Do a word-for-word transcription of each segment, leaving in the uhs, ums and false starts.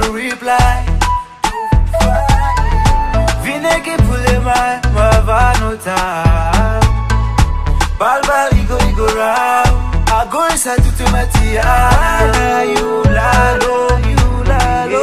reply. Vinegi pule mai, ma no time. Balba igo igo round. I go inside to Timothy. Ah, you lalo, you lalo,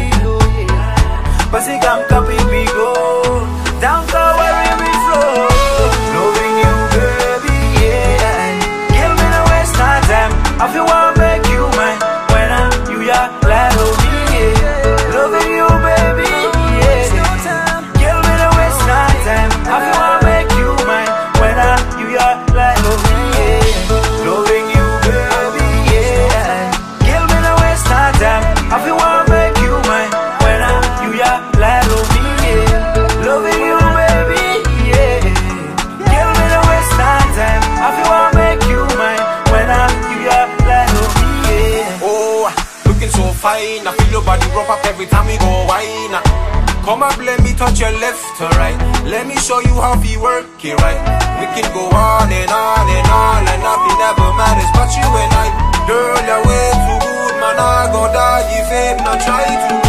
but see come copy me go down to where we flow. Loving you, baby, yeah. Give me no waste no time. I feel wanna make you mine when I'm you, yeah. Glad of me, yeah. Loving you, baby, yeah. Give me no waste no time. I feel wanna make you mine when I'm you, yeah. Glad of me, yeah. Loving you, baby, yeah. Give me no waste no time. I feel wanna make you mine when I'm you, yeah. Glad of me, yeah. Loving you, baby, yeah. Give me no waste no time. I feel wanna make you mine when I'm you, yeah. Glad of me, yeah. Oh, looking so fine. I feel your body rough up every time we go wine. Come up, let me touch your left to right. Let me show you how we work it right. We can go on and on and on, and nothing ever matters but you and I. Girl, you're way too good, man. I gon' die if it not try to.